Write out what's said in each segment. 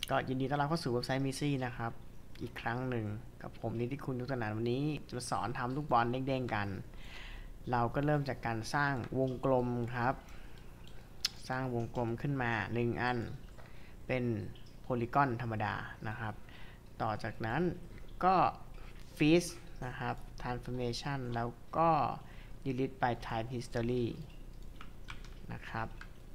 ก็ยินดีต้อนรับเข้าสู่เว็บไซต์มิซี่นะครับอีกครั้งหนึ่งกับผมนิติคุณยุทธนาวันนี้จะสอนทำลูกบอลเด้งๆกันเราก็เริ่มจากการสร้างวงกลมครับสร้างวงกลมขึ้นมา1อันเป็นโพลีกอนธรรมดานะครับต่อจากนั้นก็ฟีสนะครับ transformation แล้วก็ delete by type history นะครับ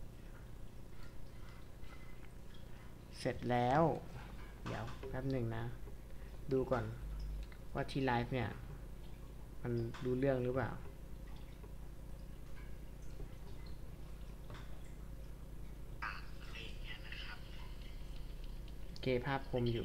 เสร็จแล้วเดี๋ยวแป๊บหนึ่งนะดูก่อนว่าที่ไลฟ์เนี่ยมันดูเรื่องหรือเปล่าเกภาพคมอยู่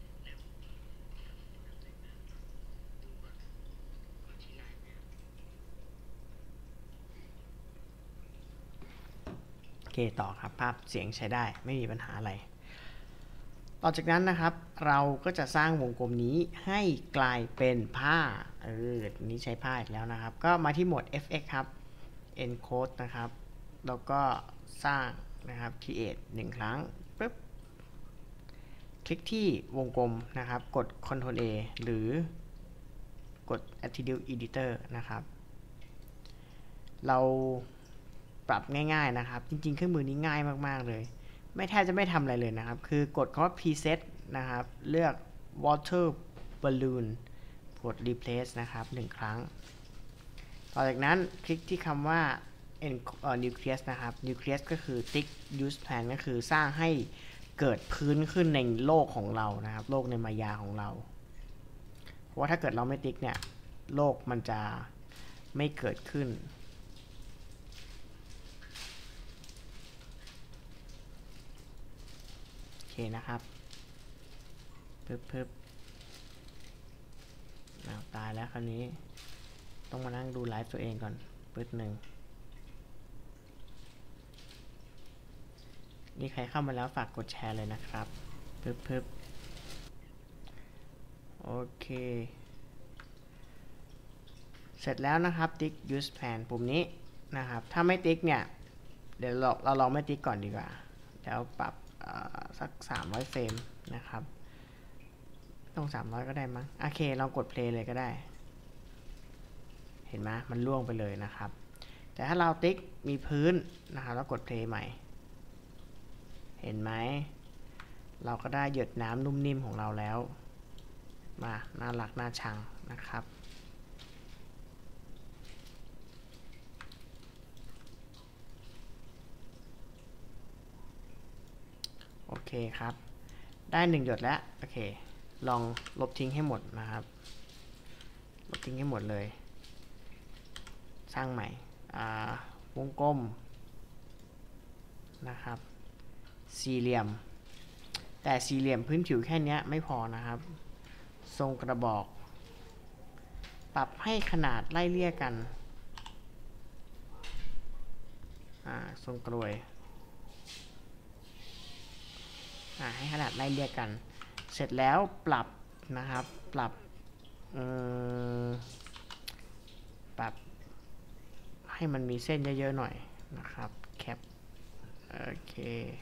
โอเคต่อครับภาพเสียงใช้ได้ไม่มีปัญหาอะไรต่อจากนั้นนะครับเราก็จะสร้างวงกลมนี้ให้กลายเป็นผ้านี้ใช้ผ้าอีกแล้วนะครับก็มาที่โหมด fx ครับ encode นะครับแล้วก็สร้างนะครับ create 1ครั้งปึ๊บคลิกที่วงกลมนะครับกด Ctrl A หรือกด Attribute Editor นะครับเราปรับง่ายๆนะครับจริงๆเครื่องมือนี้ง่ายมากๆเลยไม่แทบจะไม่ทำอะไรเลยนะครับคือกดคำว่า preset นะครับเลือก water balloon กด replace นะครับ1ครั้งต่อจากนั้นคลิกที่คำว่า nucleus นะครับ nucleus ก็คือ ติ๊ก use plan ก็คือสร้างให้เกิดพื้นขึ้นในโลกของเรานะครับโลกในมายาของเราเพราะว่าถ้าเกิดเราไม่ติ๊กเนี่ยโลกมันจะไม่เกิดขึ้นโอเคนะครับปึ๊บตายแล้วคราวนี้ต้องมานั่งดูไลฟ์ตัวเองก่อนปึ๊บหนึ่งนี่ใครเข้ามาแล้วฝากกดแชร์เลยนะครับปึ๊บโอเคเสร็จแล้วนะครับติ๊ก use plan ปุ่มนี้นะครับถ้าไม่ติ๊กเนี่ยเดี๋ยวเราลองไม่ติ๊กก่อนดีกว่าเดี๋ยวปรับสัก300เฟรมนะครับต้อง300ก็ได้มั้งโอเคลองกด play เลยก็ได้เห็นไหมมันล่วงไปเลยนะครับแต่ถ้าเราติ๊กมีพื้นนะครับแล้วกด play ใหม่เห็นไหมเราก็ได้หยดน้ำนุ่มนิ่มของเราแล้วมาน่ารักน่าชังนะครับโอเคครับได้1หยดแล้วโอเคลองลบทิ้งให้หมดนะครับลบทิ้งให้หมดเลยสร้างใหม่วงกลมนะครับสี่เหลี่ยมแต่สี่เหลี่ยมพื้นผิวแค่นี้ไม่พอนะครับทรงกระบอกปรับให้ขนาดไล่เลี่ยกันทรงกลวยให้ขนาดไล่เลี่ยกันเสร็จแล้วปรับนะครับปรับให้มันมีเส้นเยอะๆหน่อยนะครับแคปโอเค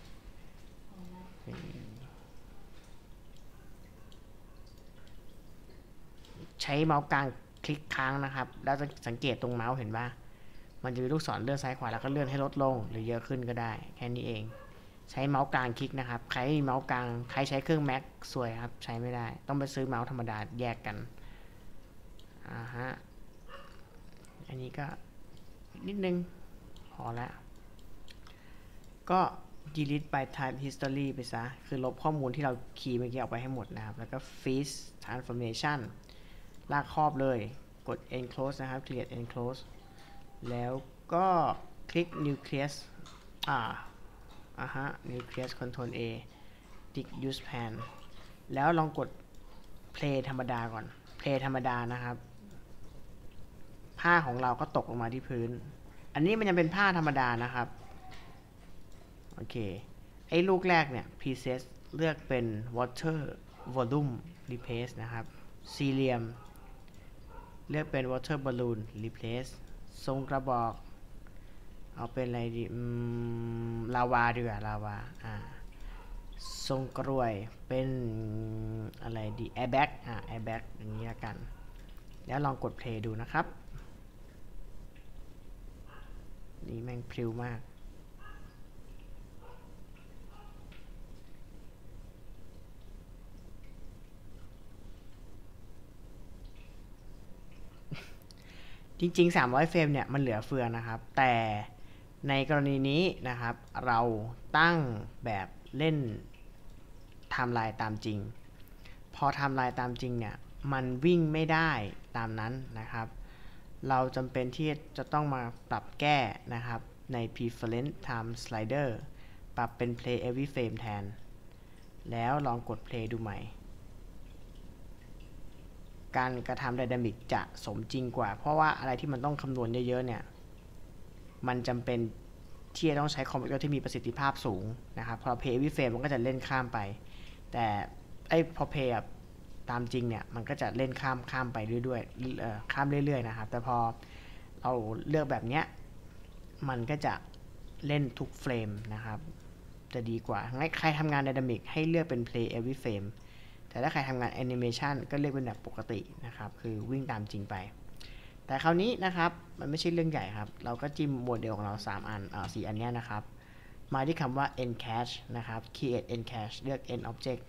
ใช้เมาส์กลางคลิกค้างนะครับแล้วจะสังเกตตรงเมาส์เห็นป่ะมันจะมีลูกศรเลื่อนซ้ายขวาแล้วก็เลื่อนให้ลดลงหรือเยอะขึ้นก็ได้แค่นี้เองใช้เมาส์กลางคลิกนะครับใครมีเมาส์กลางใครใช้เครื่อง Mac สวยครับใช้ไม่ได้ต้องไปซื้อเมาส์ธรรมดาแยกกันอันนี้ก็นิดนึงพอแล้วก็ delete by type history ไปซะคือลบข้อมูลที่เราคีย์เมื่อกี้ออกไปให้หมดนะครับแล้วก็ freeze transformation ลากครอบเลยกด enclose นะครับ create enclose แล้วก็คลิก nucleus nucleus Ctrl A ติ๊ก use pan แล้วลองกด play ธรรมดาก่อน play ธรรมดานะครับผ้าของเราก็ตกลงมาที่พื้นอันนี้มันยังเป็นผ้าธรรมดานะครับโอเคไอ้ลูกแรกเนี่ย preset เลือกเป็น water volume replace นะครับสี่เหลี่ยมเลือกเป็น water balloon replace ทรงกระบอกเอาเป็นอะไรดีลาวาดีกว่าลาวาทรงกรวยเป็นอะไรดี airbag airbag อย่างนี้ละกันแล้วลองกด play ดูนะครับนี่แม่งพริ้วมากจริงๆ300เฟรมเนี่ยมันเหลือเฟือนะครับแต่ในกรณีนี้นะครับเราตั้งแบบเล่นไทม์ไลน์ตามจริงพอไทม์ไลน์ตามจริงเนี่ยมันวิ่งไม่ได้ตามนั้นนะครับเราจำเป็นที่จะต้องมาปรับแก้นะครับใน preference time slider ปรับเป็น play every frame แทนแล้วลองกด play ดูใหม่การกระทำไดนามิกจะสมจริงกว่าเพราะว่าอะไรที่มันต้องคำนวณเยอะๆเนี่ยมันจำเป็นที่จะต้องใช้คอมพิวเตอร์ที่มีประสิทธิภาพสูงนะครับพอ play every frame มันก็จะเล่นข้ามไปแต่พอ play ตามจริงเนี่ยมันก็จะเล่นข้ามไปเรื่อยๆข้ามเรื่อยๆนะครับแต่พอเราเลือกแบบเนี้ยมันก็จะเล่นทุกเฟรมนะครับจะดีกว่าใครทำงานไดนามิกให้เลือกเป็น play every frame แต่ถ้าใครทำงานแอนิเมชันก็เลือกเป็นแบบปกตินะครับคือวิ่งตามจริงไปแต่คราวนี้นะครับมันไม่ใช่เรื่องใหญ่ครับเราก็จิ้มโมเดลของเรา3 อัน4 อันนี้นะครับมาที่คำว่า encache นะครับ create encache เลือก end object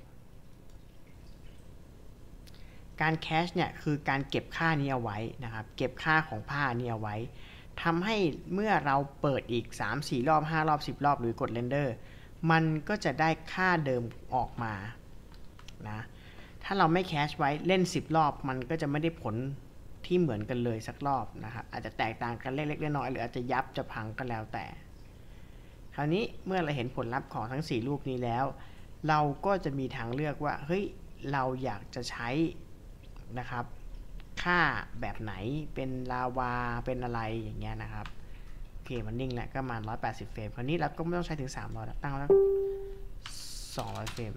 การแคชเนี่ยคือการเก็บค่านี้เอาไว้นะครับเก็บค่าของผ้านี้เอาไว้ทำให้เมื่อเราเปิดอีก 3-4 รอบ 5 รอบ 10 รอบหรือกดเรนเดอร์มันก็จะได้ค่าเดิมออกมานะถ้าเราไม่แคชไว้เล่น10 รอบมันก็จะไม่ได้ผลที่เหมือนกันเลยสักรอบนะครับอาจจะแตกต่างกันเล็กๆน้อยๆหรืออาจจะยับจะพังก็แล้วแต่คราวนี้เมื่อเราเห็นผลลัพธ์ของทั้ง4รูปนี้แล้วเราก็จะมีทางเลือกว่าเฮ้ยเราอยากจะใช้นะครับค่าแบบไหนเป็นลาวาเป็นอะไรอย่างเงี้ยนะครับโอเคมันนิ่งแล้วก็มา180เฟรมคราวนี้เราก็ไม่ต้องใช้ถึง300แล้วตั้งแล้ว200เฟรม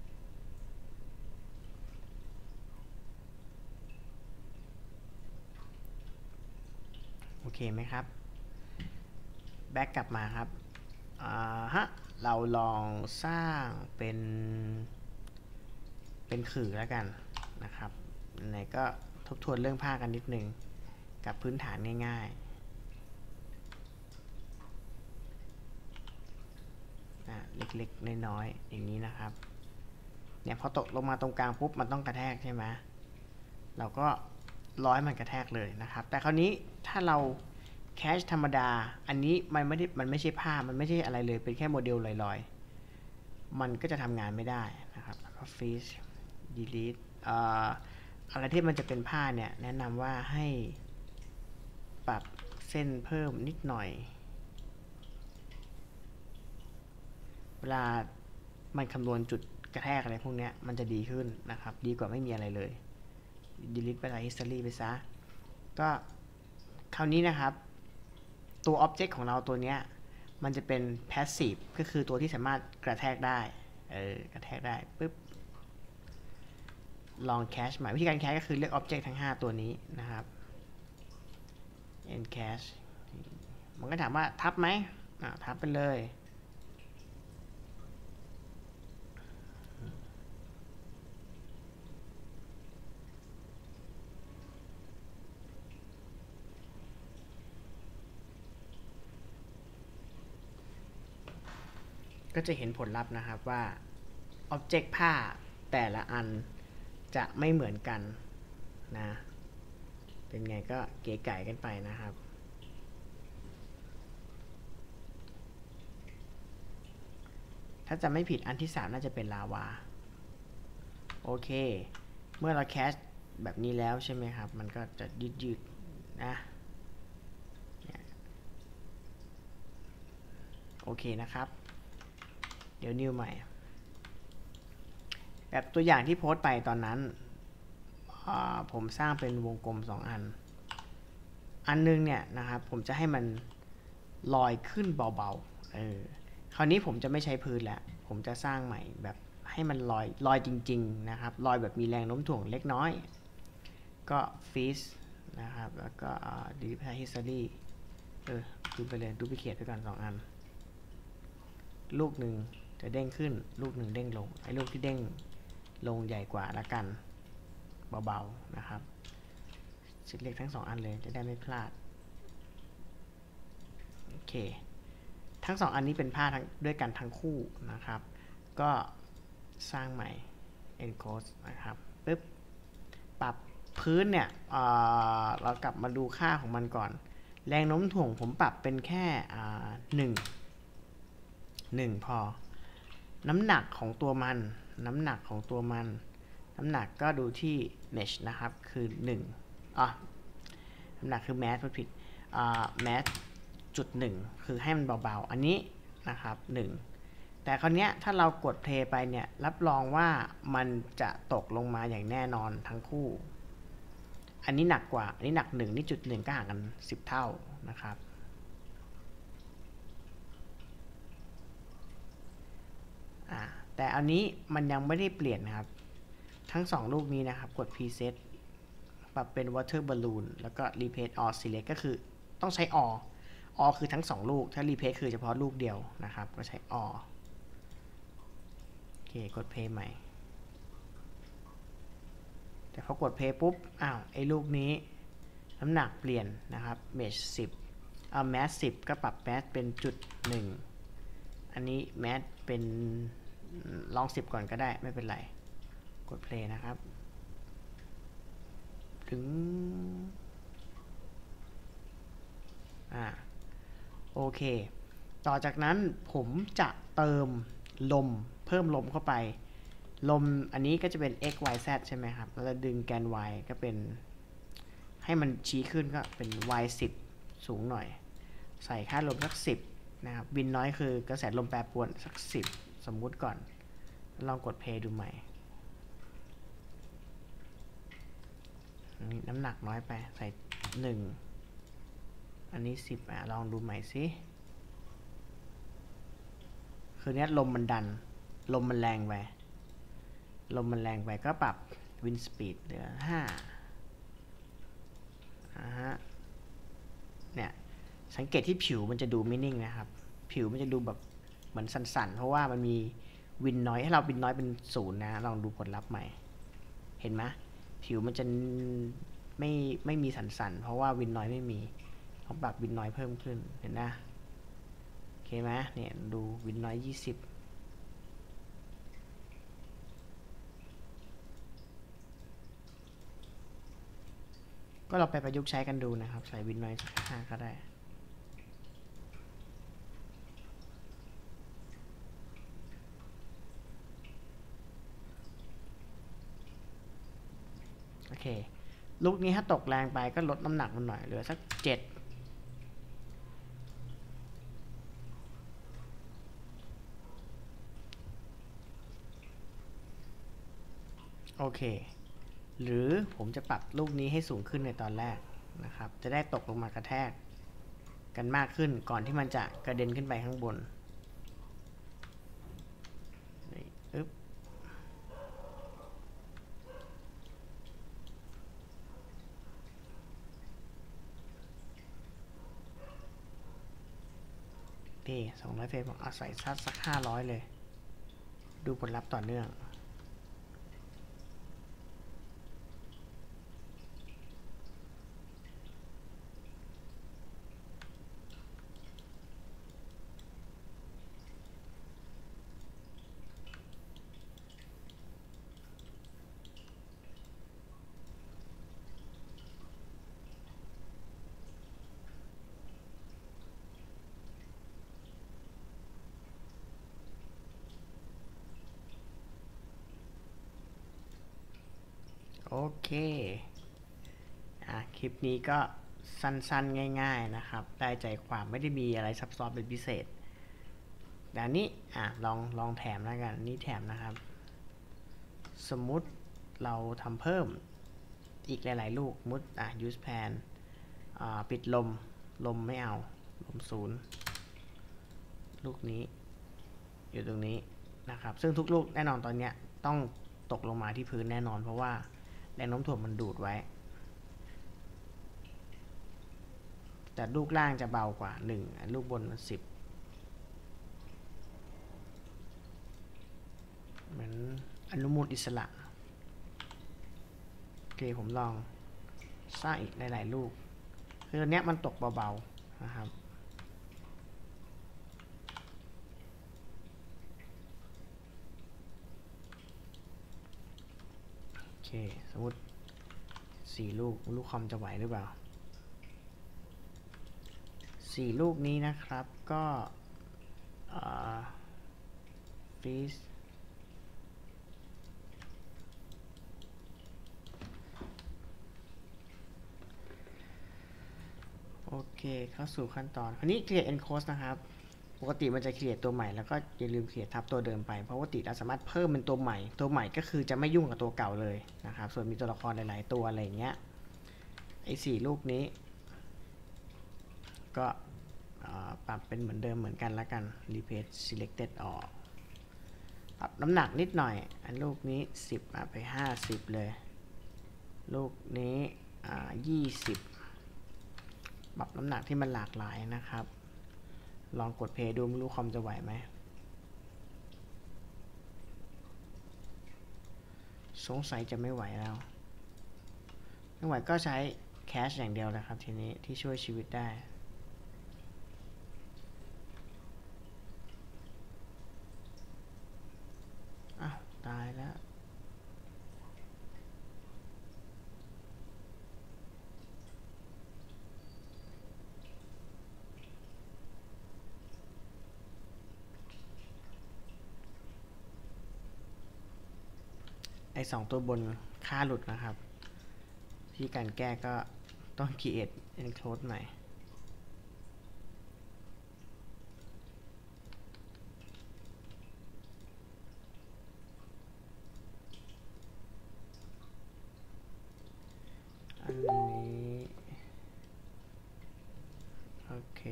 โอเคไหมครับแบ็กกลับมาครับเราลองสร้างเป็นขื่อแล้วกันนะครับไหนก็ทบทวนเรื่องผ้ากันนิดนึงกับพื้นฐานง่ายๆเล็กๆน้อยๆอย่างนี้นะครับเนี่ยพอตกลงมาตรงกลางปุ๊บมันต้องกระแทกใช่ไหมเราก็ร้อยมันกระแทกเลยนะครับแต่คราวนี้ถ้าเราแคชธรรมดาอันนี้มันไม่ใช่ผ้ามันไม่ใช่อะไรเลยเป็นแค่โมเดลลอยๆมันก็จะทำงานไม่ได้นะครับแล้วก็ freeze delete อะไรที่มันจะเป็นผ้าเนี่ยแนะนำว่าให้ปรับเส้นเพิ่มนิดหน่อยเวลามันคำนวณจุดกระแทกอะไรพวกนี้มันจะดีขึ้นนะครับดีกว่าไม่มีอะไรเลย delete ไป history ไปซะก็คราวนี้นะครับตัว object ของเราตัวเนี้ยมันจะเป็น passive ก็คือตัวที่สามารถกระแทกได้กระแทกได้ปึ๊บลอง cache ใหม่วิธีการ cache ก็คือเลือก object ทั้ง5ตัวนี้นะครับ end cache มันก็ถามว่าทับไหมทับไปเลยก็จะเห็นผลลัพธ์นะครับว่า object ผ้าแต่ละอันจะไม่เหมือนกันนะเป็นไงก็เก๋ไก่กันไปนะครับถ้าจะไม่ผิดอันที่3น่าจะเป็นลาวาโอเคเมื่อเราแคชแบบนี้แล้วใช่ไหมครับมันก็จะยืดนะโอเคนะครับเดี๋ยวนิวใหม่แบบตัวอย่างที่โพสต์ไปตอนนั้นผมสร้างเป็นวงกลม2 อันนึงเนี่ยนะครับผมจะให้มันลอยขึ้นเบาๆคราวนี้ผมจะไม่ใช้พื้นแล้วผมจะสร้างใหม่แบบให้มันลอยจริงๆนะครับลอยแบบมีแรงโน้มถ่วงเล็กน้อยก็ฟีสนะครับแล้วก็delete history ดูไปเลยดูพิเคทไปก่อน2 อันลูกหนึ่งจะเด้งขึ้นลูกหนึ่งเด้งลงไอ้ลูกที่เด้งลงใหญ่กว่าละกันเบาๆนะครับชิดเล็กทั้ง2อันเลยจะได้ไม่พลาดโอเคทั้ง2อันนี้เป็นผ้าด้วยกันทั้งคู่นะครับก็สร้างใหม่ encode นะครับปึ๊บปรับพื้นเนี่ยเรากลับมาดูค่าของมันก่อนแรงโน้มถ่วงผมปรับเป็นแค่1พอน้ำหนักของตัวมันน้ำหนักก็ดูที่ mesh นะครับคือ1น้ำหนักคือ mass ผิดmass จุด1คือให้มันเบาๆอันนี้นะครับ1แต่คราวนี้ถ้าเรากด play ไปเนี่ยรับรองว่ามันจะตกลงมาอย่างแน่นอนทั้งคู่อันนี้หนักกว่าอันนี้หนัก1นี่จุด1ก็ห่างกัน10เท่านะครับแต่อันนี้มันยังไม่ได้เปลี่ยนนะครับทั้ง2ลูกนี้นะครับกด preset ปรับเป็น water balloon แล้วก็ replace all select ก็คือต้องใช้ all คือทั้ง2ลูกถ้า replace คือเฉพาะลูกเดียวนะครับก็ใช้ all โอเคกด play ใหม่แต่พอกด play ปุ๊บไอ้ลูกนี้น้ำหนักเปลี่ยนนะครับ mesh 10mass 10ก็ปรับ mass เป็นจุด1อันนี้ mass เป็นลอง10ก่อนก็ได้ไม่เป็นไรกด play นะครับถึงโอเคต่อจากนั้นผมจะเติมลมเพิ่มลมเข้าไปลมอันนี้ก็จะเป็น x y z ใช่ไหมครับแล้วดึงแกน y ก็เป็นให้มันชี้ขึ้นก็เป็น y 10สูงหน่อยใส่ค่าลมสัก10นะครับวินน้อยคือกระแสลมแปรปรวนสัก10สมมุติก่อนลองกด play ดูใหม่น้ำหนักน้อยไปใส่1อันนี้10ลองดูใหม่สิคือเนี้ยลมมันดันลมมันแรงไปก็ปรับ wind speed เหลือ5เนี่ยสังเกตที่ผิวมันจะดูไม่นิ่งนะครับผิวมันจะดูแบบเหมือนสั่นๆเพราะว่ามันมีวินน้อยให้เราวินน้อยเป็น0นะลองดูผลลัพธ์ใหม่เห็นไหมผิวมันจะไม่มีสั่นๆเพราะว่าวินน้อยไม่มีเขาปรับวินน้อยเพิ่มขึ้นเห็นนะโอเคไหมเนี่ยดูวินน้อย20ก็เราไปประยุกต์ใช้กันดูนะครับใส่วินน้อย5ก็ได้โอเคลูกนี้ถ้าตกแรงไปก็ลดน้ำหนักมันหน่อยเหลือสัก7โอเคหรือผมจะปรับลูกนี้ให้สูงขึ้นในตอนแรกนะครับจะได้ตกลงมากระแทกกันมากขึ้นก่อนที่มันจะกระเด็นขึ้นไปข้างบน200 เฟรมใส่สัก500เลยดูผลลัพธ์ต่อเนื่องโอเคคลิปนี้ก็สั้นๆง่ายๆนะครับได้ใจความไม่ได้มีอะไรซับซ้อนเป็นพิเศษแต่นี้ลองแถมแล้วกันนี่แถมนะครับสมมุติเราทำเพิ่มอีกหลายๆลูกมุดuse pan ปิดลมไม่เอาลม0ลูกนี้อยู่ตรงนี้นะครับซึ่งทุกลูกแน่นอนตอนนี้ต้องตกลงมาที่พื้นแน่นอนเพราะว่าแรงโน้มถ่วงมันดูดไว้แต่ลูกล่างจะเบากว่า1ลูกบน10 เหมือนอนุมูลอิสระโอเคผมลองสร้างอีกหลายๆลูกคืออันเนี้ยมันตกเบาๆนะครับโอเคสมมติ4ลูกคอมจะไหวหรือเปล่า4ลูกนี้นะครับก็ฟีสโอเคเข้าสู่ขั้นตอนคราวนี้ create encode นะครับปกติมันจะ create ตัวใหม่แล้วก็อย่าลืม create ทับตัวเดิมไปเพราะปกติเราสามารถเพิ่มเป็นตัวใหม่ก็คือจะไม่ยุ่งกับตัวเก่าเลยนะครับส่วนมีตัวละครหลายๆตัวอะไรอย่างเงี้ยไอ้4ลูกนี้ก็ปรับเป็นเหมือนเดิมเหมือนกันแล้วกัน replace selected ออกปรับน้ำหนักนิดหน่อยอันลูกนี้10ไป50เลยลูกนี้20ปรับน้ำหนักที่มันหลากหลายนะครับลองกดเพย์ดูไม่รู้คอมจะไหวไหมสงสัยจะไม่ไหวแล้วไม่ไหวก็ใช้แคชอย่างเดียวนะครับทีนี้ที่ช่วยชีวิตได้อ้าวตายแล้วไอ้2ตัวบนค่าหลุดนะครับที่การแก้ก็ต้อง create encode ใหม่อันนี้โอเค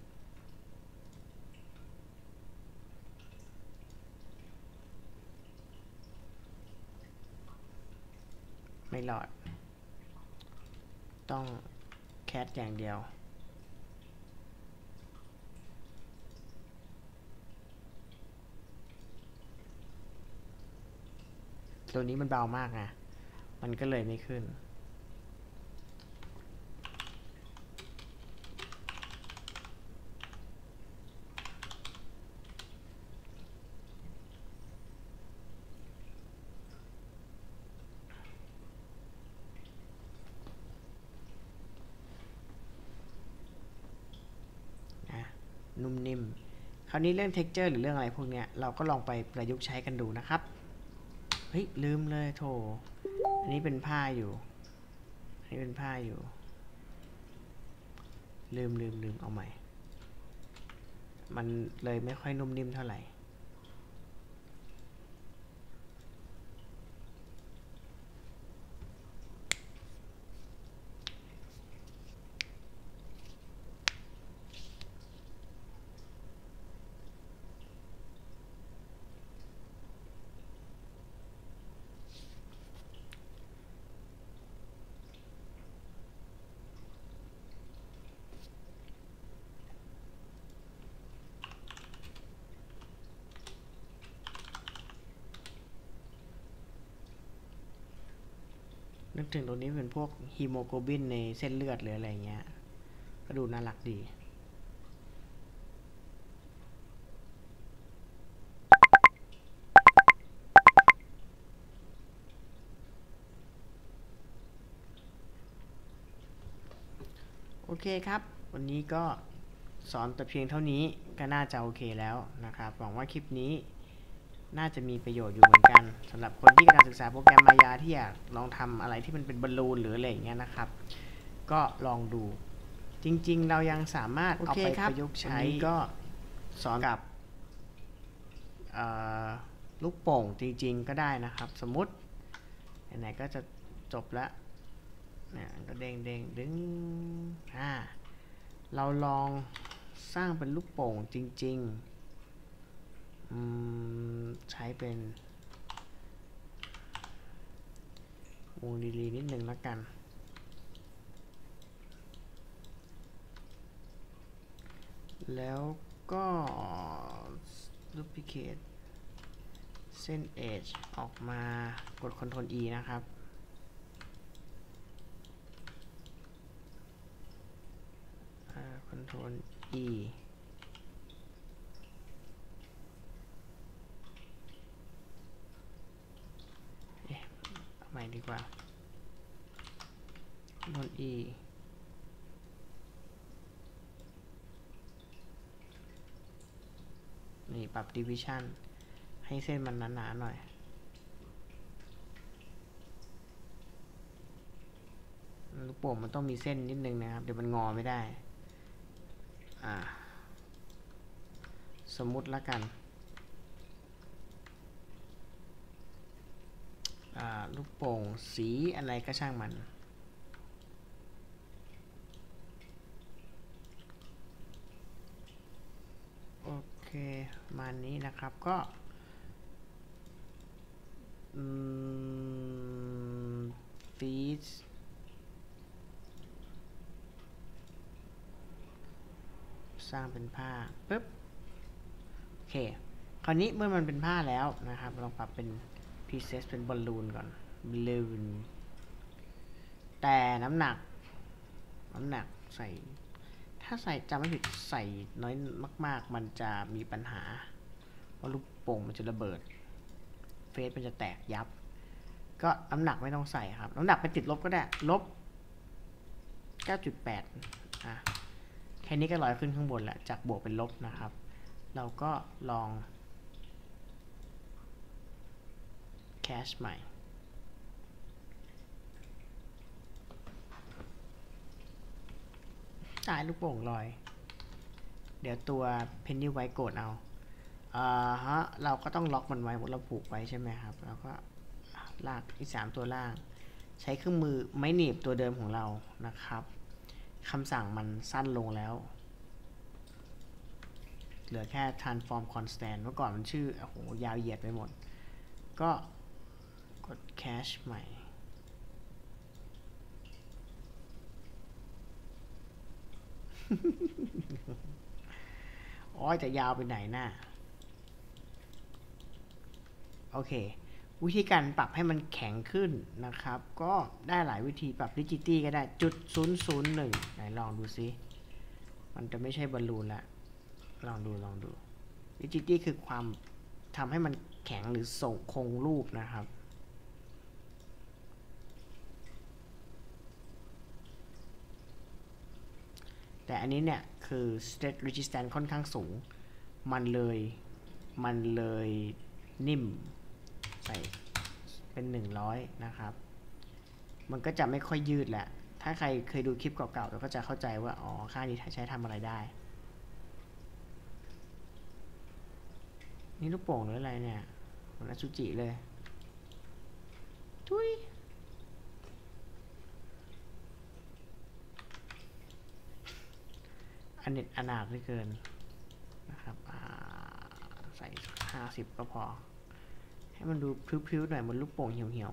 ไม่หลอดต้องแคสอย่างเดียวตัวนี้มันเบามากนะมันก็เลยไม่ขึ้นนุ่มนิ่มคราวนี้เรื่อง texture หรือเรื่องอะไรพวกเนี้ยเราก็ลองไปประยุกต์ใช้กันดูนะครับเฮ้ยลืมเลยโถอันนี้เป็นผ้าอยู่อันนี้เป็นผ้าอยู่ลืมเอาใหม่มันเลยไม่ค่อยนุ่มนิ่มเท่าไหร่นึกถึงตรงนี้เป็นพวกฮีโมโกลบินในเส้นเลือดหรืออะไรเงี้ยก็ดูน่ารักดีโอเคครับวันนี้ก็สอนแต่เพียงเท่านี้ก็น่าจะโอเคแล้วนะครับหวังว่าคลิปนี้น่าจะมีประโยชน์อยู่เหมือนกันสำหรับคนที่กำลังศึกษาโปรแกรมมายาที่อยากลองทำอะไรที่มันเป็นบอลลูนหรืออะไรอย่างเงี้ยนะครับก็ลองดูจริงๆเรายังสามารถเอาไปประยุกต์ใช้ก็สอนกับลูกโป่งจริงๆก็ได้นะครับสมมุติไหนๆก็จะจบแล้วเนี่ยก็เด้งดึงเราลองสร้างเป็นลูกโป่งจริงๆใช้เป็นวงดีๆนิดนึงแล้วกันแล้วก็ duplicate เส้น edge ออกมากด Ctrl E นะครับCtrl E เอาใหม่ดีกว่า Ctrl E นี่ปรับ division ให้เส้นมันหนาๆหน่อยลูกโป่งมันต้องมีเส้นนิดนึงนะครับเดี๋ยวมันงอไม่ได้สมมุติละกันลูกโป่งสีอะไรก็ช่างมันโอเคมานี้นะครับก็ฟีดสร้างเป็นผ้าปึ๊บโอเคคราวนี้เมื่อมันเป็นผ้าแล้วนะครับลองปรับเป็น pieces เป็นบอลลูนก่อนบอลลูนแต่น้ำหนักใส่ถ้าใส่จำไม่ผิดใส่น้อยมากๆมันจะมีปัญหาเพราะลูกโป่งมันจะระเบิดเฟสมันจะแตกยับก็น้ำหนักไม่ต้องใส่ครับน้ำหนักไปติดลบก็ได้ลบ 9.8 แค่นี้ก็ลอยขึ้นข้างบนแล้วจากบวกเป็นลบนะครับเราก็ลองแคชใหม่ตายลูกโป่งลอยเดี๋ยวตัว Penny White โกรธเอาเราก็ต้องล็อกมันไว้เราผูกไว้ใช่ไหมครับแล้วก็ลากอีก3ตัวล่างใช้เครื่องมือไม้หนีบตัวเดิมของเรานะครับคำสั่งมันสั้นลงแล้วเหลือแค่ transform constant เมื่อก่อนมันชื่อโอ้โหยาวเหยียดไปหมดก็กด cache ใหม่อ๋อจะยาวไปไหนน่ะโอเควิธีการปรับให้มันแข็งขึ้นนะครับก็ได้หลายวิธีปรับ rigidity ก็ได้0.001ไหนลองดูซิมันจะไม่ใช่บอลลูนละลองดู rigidity คือความทำให้มันแข็งหรือส่งคงรูปนะครับแต่อันนี้เนี่ยคือ state resistance ค่อนข้างสูงมันเลยนิ่มใส่เป็น100นะครับมันก็จะไม่ค่อยยืดแหละถ้าใครเคยดูคลิปเก่าๆเราก็จะเข้าใจว่าอ๋อค่านี้ใช้ทำอะไรได้นี่ลูกโป่งหรืออะไรเนี่ยเหมือนอสุจิเลยทุยอันเน็ตอนาถไม่เกินนะครับใส่50ก็พอให้มันดูพริ้วๆหน่อยเหมือนลูกโป่งเหี่ยว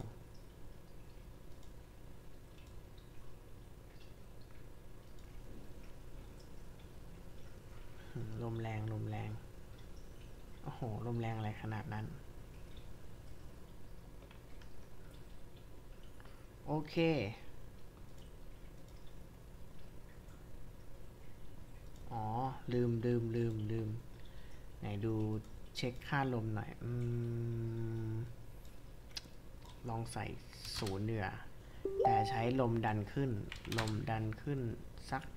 ๆลมแรงโอ้โหลมแรงอะไรขนาดนั้นโอเคอ๋อลืมไหนดูเช็คค่าลมหน่อยลองใส่0เดือแต่ใช้ลมดันขึ้นสัก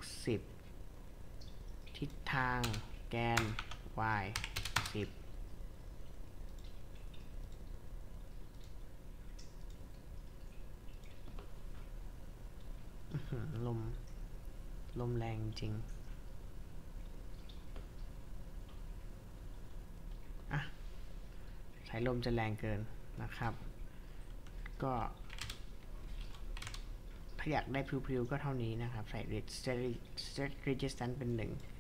10ทิศทางแกน y 10ลมแรงจริงสายลมจะแรงเกินนะครับก็ถ้าอยากได้พริ้วๆก็เท่านี้นะครับใส่ resistance เป็น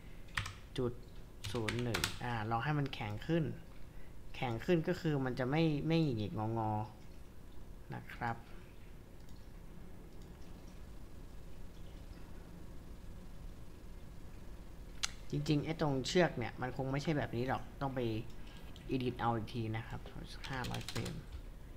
1.01ลองให้มันแข็งขึ้นก็คือมันจะไม่หงิกงอนะครับจริงๆไอ้ตรงเชือกเนี่ยมันคงไม่ใช่แบบนี้หรอกต้องไป edit เอาอีกทีนะครับ500 เฟรม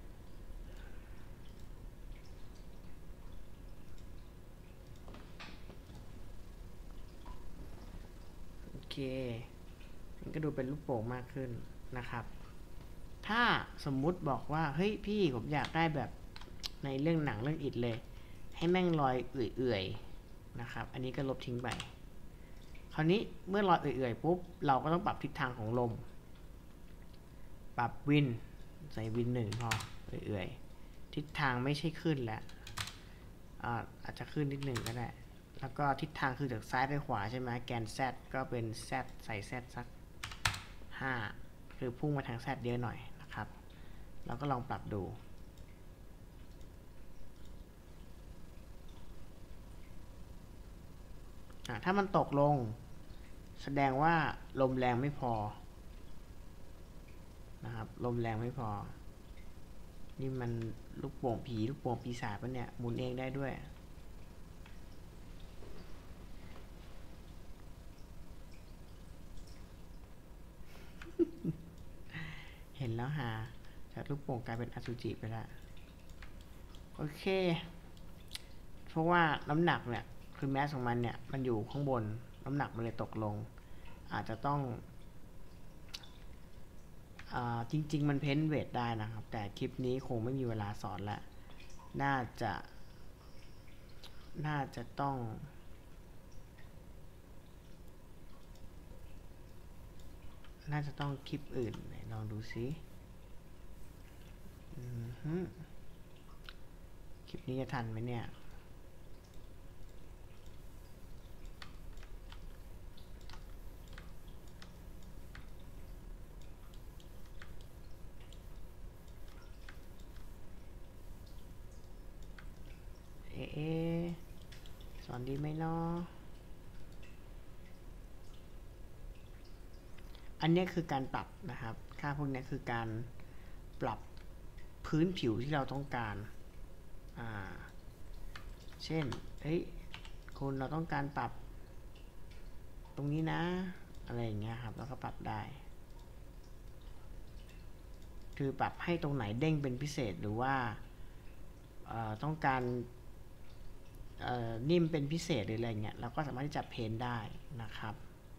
โอเคมันก็ดูเป็นรูปโป่งมากขึ้นนะครับถ้าสมมุติบอกว่าเฮ้ยพี่ผมอยากได้แบบในเรื่องหนังเรื่องอิฐเลยให้แม่งลอยเอื่อยๆนะครับอันนี้ก็ลบทิ้งไปคราวนี้เมื่อลอยเอื่อยๆปุ๊บเราก็ต้องปรับทิศทางของลมปรับวินใส่วิน1พอเอื่อยๆทิศทางไม่ใช่ขึ้นแล้วอาจจะขึ้นนิดหนึ่งก็ได้แล้วก็ทิศทางคือจากซ้ายไปขวาใช่ไหมแกน Z ก็เป็น Z ใส่ Z สัก5คือพุ่งมาทาง Z เยอะหน่อยนะครับเราก็ลองปรับดูถ้ามันตกลงแสดงว่าลมแรงไม่พอนะครับลมแรงไม่พอนี่มันลูกโป่งผีลูกโป่งปีศาจปะเนี่ยหมุนเองได้ด้วยเห็นแล้วจากลูกโป่งกลายเป็นอสุจิไปแล้วโอเคเพราะว่าน้ำหนักเนี่ยคือแมสของมันเนี่ยมันอยู่ข้างบนน้ำหนักมันเลยตกลงอาจจะต้องจริงๆมันเพ้นเวทได้นะครับแต่คลิปนี้คงไม่มีเวลาสอนแล้วน่าจะต้องคลิปอื่นลองดูซิคลิปนี้จะทันไหมเนี่ยสอนดีไหมเนาะอันนี้คือการปรับนะครับค่าพวกนี้คือการปรับพื้นผิวที่เราต้องการเช่นคุณเราต้องการปรับตรงนี้นะอะไรอย่างเงี้ยครับแล้วก็ปรับได้คือปรับให้ตรงไหนเด้งเป็นพิเศษหรือว่าต้องการนิ่มเป็นพิเศษหรืออะไรเงี้ยเราก็สามารถที่จะเพ้นได้นะครับ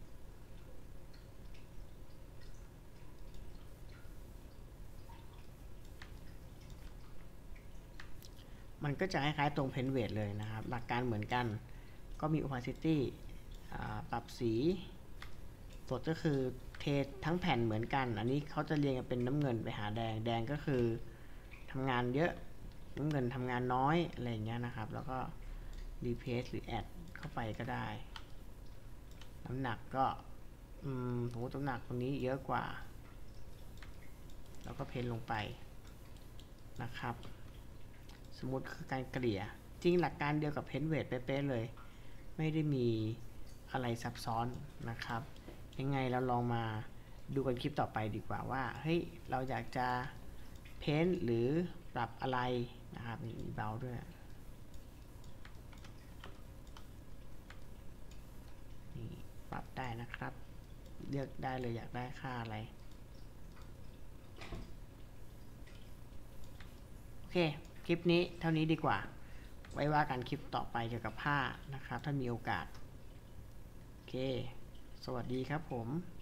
มันก็จะคล้ายๆตรงเพนเวทเลยนะครับหลักการเหมือนกันก็มี opacity ปรับสีสดก็คือเททั้งแผ่นเหมือนกันอันนี้เขาจะเรียงกันเป็นน้ำเงินไปหาแดงแดงก็คือทำงานเยอะน้ำเงินทำงานน้อยอะไรอย่างเงี้ยนะครับแล้วก็ replace หรือ add เข้าไปก็ได้น้ำหนักก็สมมติน้ำหนักตรงนี้เยอะกว่าแล้วก็เพ้นลงไปนะครับสมมติคือการเกลี่ยจริงหลักการเดียวกับเพ้นเวทเป๊ะๆเลยไม่ได้มีอะไรซับซ้อนนะครับยังไงเราลองมาดูกันคลิปต่อไปดีกว่าว่าเฮ้ยเราอยากจะเพ้นหรือปรับอะไรนะครับมีเบาด้วยนี่ปรับได้นะครับเลือกได้เลยอยากได้ค่าอะไรโอเคคลิปนี้เท่านี้ดีกว่าไว้ว่ากันคลิปต่อไปเกี่ยวกับผ้านะครับถ้ามีโอกาสโอเคสวัสดีครับผม